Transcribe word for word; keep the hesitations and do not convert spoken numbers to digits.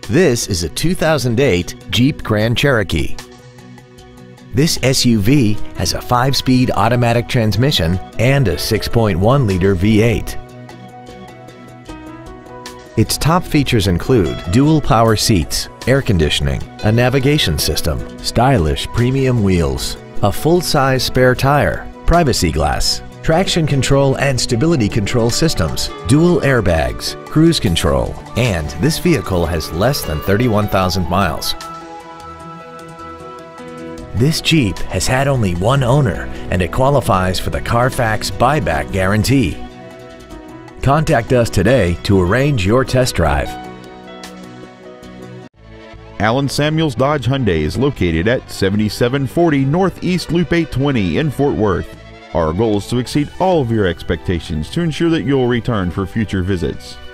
This is a two thousand eight Jeep Grand Cherokee. This S U V has a five-speed automatic transmission and a six point one liter V eight. Its top features include dual power seats, air conditioning, a navigation system, stylish premium wheels, a full-size spare tire, privacy glass, traction control and stability control systems, dual airbags, cruise control, and this vehicle has less than thirty-one thousand miles. This Jeep has had only one owner and it qualifies for the Carfax buyback guarantee. Contact us today to arrange your test drive. Allen Samuels Dodge Hyundai is located at seventy-seven forty Northeast Loop eight twenty in Fort Worth. Our goal is to exceed all of your expectations to ensure that you'll return for future visits.